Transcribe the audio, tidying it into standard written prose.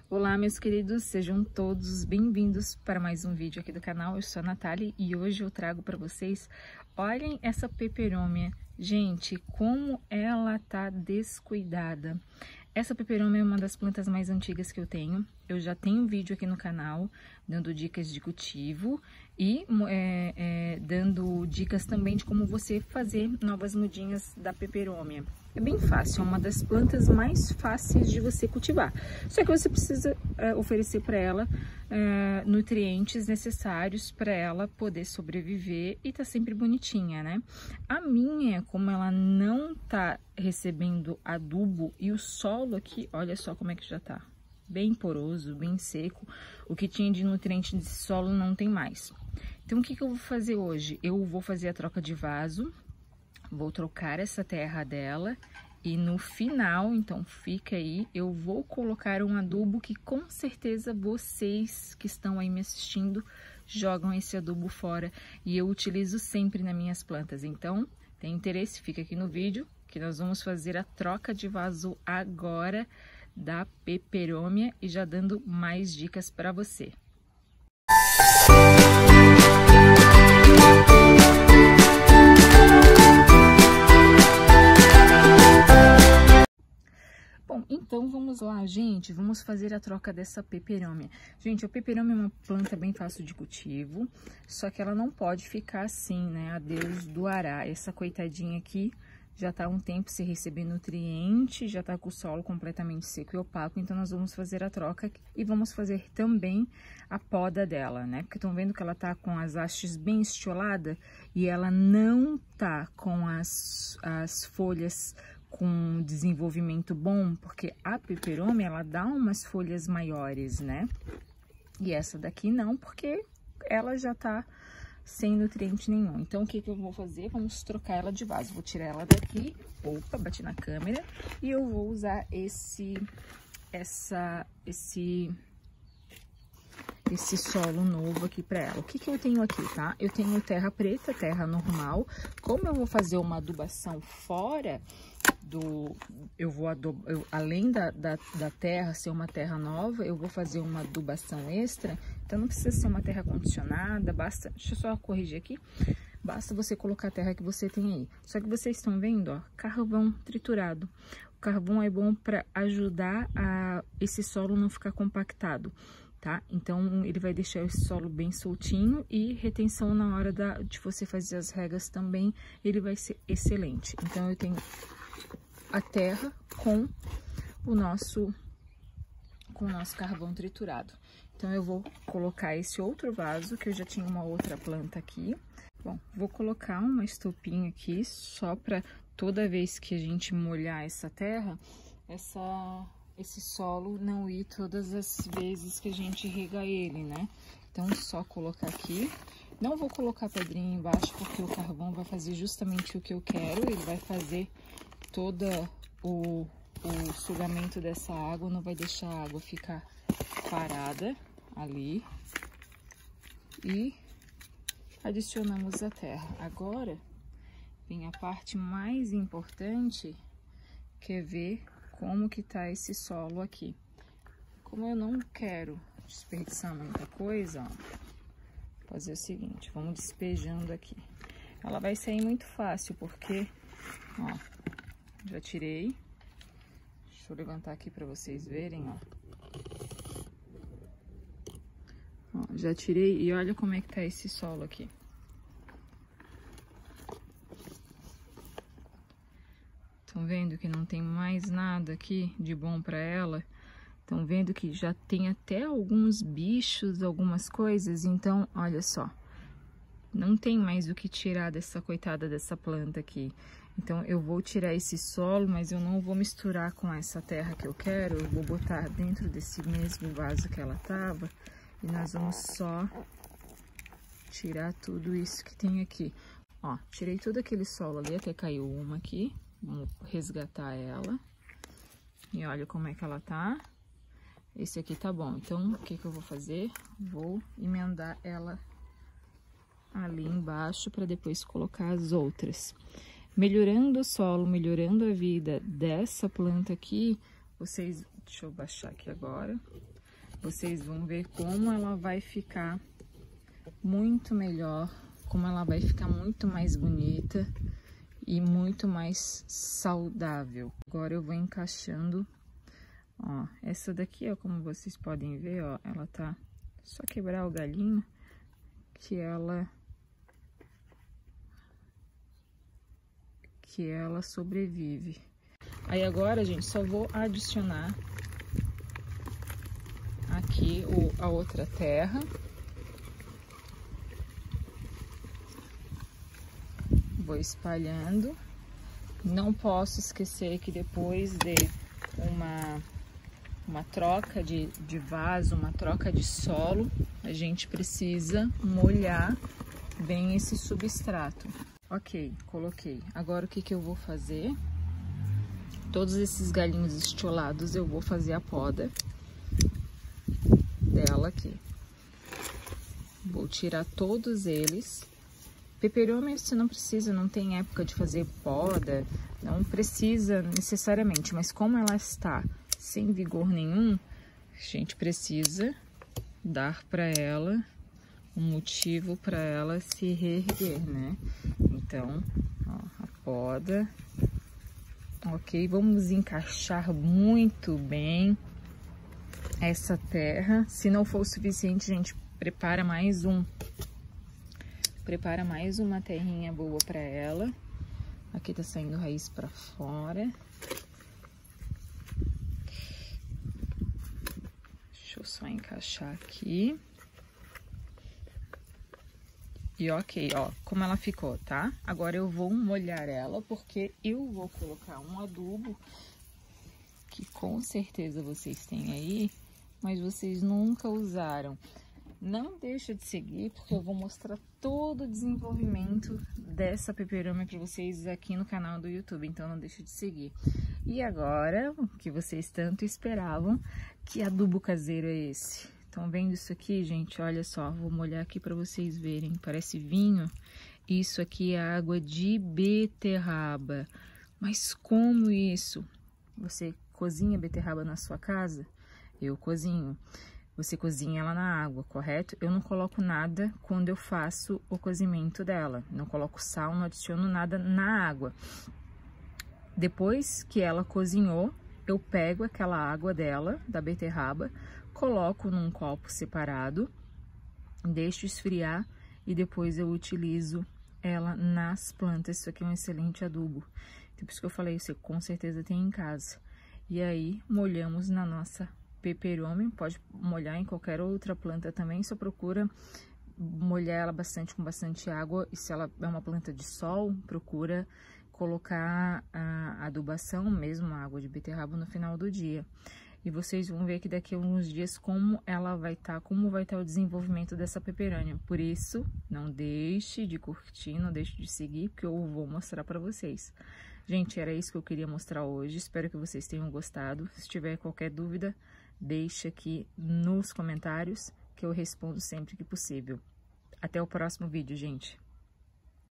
Olá, meus queridos, sejam todos bem-vindos para mais um vídeo aqui do canal. Eu sou a Natália e hoje eu trago para vocês, olhem essa peperômia. Gente, como ela tá descuidada. Essa peperômia é uma das plantas mais antigas que eu tenho. Eu já tenho um vídeo aqui no canal dando dicas de cultivo e dando dicas também de como você fazer novas mudinhas da peperômia. É bem fácil, é uma das plantas mais fáceis de você cultivar. Só que você precisa oferecer para ela nutrientes necessários para ela poder sobreviver e tá sempre bonitinha, né? A minha, como ela não tá recebendo adubo e o solo aqui, olha só como é que já tá. Bem poroso, bem seco. O que tinha de nutriente de solo não tem mais. Então, o que eu vou fazer hoje? Eu vou fazer a troca de vaso. Vou trocar essa terra dela e no final, então fica aí, eu vou colocar um adubo que com certeza vocês que estão aí me assistindo jogam esse adubo fora e eu utilizo sempre nas minhas plantas. Então, tem interesse? Fica aqui no vídeo que nós vamos fazer a troca de vaso agora da peperômia e já dando mais dicas para você. Bom, então vamos lá, gente, vamos fazer a troca dessa peperômia. Gente, a peperômia é uma planta bem fácil de cultivo, só que ela não pode ficar assim, né, a Deus do Ará. Essa coitadinha aqui já tá há um tempo sem receber nutriente, já tá com o solo completamente seco e opaco, então nós vamos fazer a troca e vamos fazer também a poda dela, né? Porque estão vendo que ela tá com as hastes bem estioladas e ela não tá com as folhas com desenvolvimento bom, porque a peperômia, ela dá umas folhas maiores, né? E essa daqui não, porque ela já tá sem nutriente nenhum. Então, o que eu vou fazer? Vamos trocar ela de vaso. Vou tirar ela daqui. Opa, bati na câmera. E eu vou usar esse solo novo aqui para ela. O que eu tenho aqui, tá? Eu tenho terra preta, terra normal. Como eu vou fazer uma adubação fora além da terra ser uma terra nova, eu vou fazer uma adubação extra, então não precisa ser uma terra condicionada, basta, deixa eu só corrigir aqui, basta você colocar a terra que você tem aí. Só que vocês estão vendo, ó, carvão triturado. O carvão é bom para ajudar esse solo não ficar compactado, tá? Então, ele vai deixar esse solo bem soltinho e retenção na hora de você fazer as regas também, ele vai ser excelente. Então, eu tenho a terra com o nosso carvão triturado. Então, eu vou colocar esse outro vaso, que eu já tinha uma outra planta aqui. Bom, vou colocar uma estopinha aqui, só para toda vez que a gente molhar essa terra, esse solo não ir todas as vezes que a gente rega ele, né? Então, só colocar aqui. Não vou colocar pedrinha embaixo, porque o carvão vai fazer justamente o que eu quero. Ele vai fazer todo o sugamento dessa água, não vai deixar a água ficar parada ali. E adicionamos a terra. Agora, vem a parte mais importante, que é ver como que tá esse solo aqui. Como eu não quero desperdiçar muita coisa, ó, vou fazer o seguinte, vamos despejando aqui. Ela vai sair muito fácil, porque, ó, já tirei. Deixa eu levantar aqui para vocês verem, ó. Ó, já tirei e olha como é que tá esse solo aqui. Estão vendo que não tem mais nada aqui de bom para ela? Estão vendo que já tem até alguns bichos, algumas coisas? Então, olha só. Não tem mais o que tirar dessa coitada dessa planta aqui. Então, eu vou tirar esse solo, mas eu não vou misturar com essa terra que eu quero. Eu vou botar dentro desse mesmo vaso que ela tava. E nós vamos só tirar tudo isso que tem aqui. Ó, tirei todo aquele solo ali, até caiu uma aqui. Vamos resgatar ela. E olha como é que ela tá. Esse aqui tá bom. Então, o que eu vou fazer? Vou emendar ela ali embaixo para depois colocar as outras. Melhorando o solo, melhorando a vida dessa planta aqui, vocês Deixa eu baixar aqui agora. Vocês vão ver como ela vai ficar muito melhor, como ela vai ficar muito mais bonita e muito mais saudável. Agora eu vou encaixando, ó, essa daqui, ó, como vocês podem ver, ó, ela tá, só quebrar o galinho, que ela sobrevive. Aí agora, gente, só vou adicionar aqui a outra terra. Vou espalhando. Não posso esquecer que depois de uma troca de vaso, uma troca de solo, a gente precisa molhar bem esse substrato. Ok, coloquei. Agora o que eu vou fazer? Todos esses galinhos estiolados eu vou fazer a poda dela aqui. Vou tirar todos eles. Peperômio você não precisa, não tem época de fazer poda, não precisa necessariamente, mas como ela está sem vigor nenhum, a gente precisa dar para ela um motivo para ela se reerguer, né? Então, ó, a poda. Ok, vamos encaixar muito bem essa terra. Se não for o suficiente, a gente prepara mais uma terrinha boa para ela. Aqui tá saindo raiz para fora. Deixa eu só encaixar aqui. E ok, ó, como ela ficou, tá? Agora eu vou molhar ela, porque eu vou colocar um adubo que com certeza vocês têm aí, mas vocês nunca usaram. Não deixa de seguir, porque eu vou mostrar todo o desenvolvimento dessa peperômia para vocês aqui no canal do YouTube, então não deixa de seguir. E agora, o que vocês tanto esperavam, que adubo caseiro é esse? Estão vendo isso aqui, gente? Olha só, vou molhar aqui para vocês verem. Parece vinho. Isso aqui é água de beterraba. Mas como isso? Você cozinha beterraba na sua casa? Eu cozinho. Você cozinha ela na água, correto? Eu não coloco nada quando eu faço o cozimento dela. Não coloco sal, não adiciono nada na água. Depois que ela cozinhou, eu pego aquela água dela, da beterraba, coloco num copo separado, deixo esfriar e depois eu utilizo ela nas plantas. Isso aqui é um excelente adubo. Então, por isso que eu falei, você com certeza tem em casa. E aí, molhamos na nossa peperômia, pode molhar em qualquer outra planta também, só procura molhar ela bastante com bastante água. E se ela é uma planta de sol, procura colocar a adubação, mesmo a água de beterraba, no final do dia. E vocês vão ver que daqui a alguns dias como ela vai estar, como vai estar o desenvolvimento dessa peperômia. Por isso, não deixe de curtir, não deixe de seguir, porque eu vou mostrar para vocês. Gente, era isso que eu queria mostrar hoje. Espero que vocês tenham gostado. Se tiver qualquer dúvida, deixa aqui nos comentários, que eu respondo sempre que possível. Até o próximo vídeo, gente.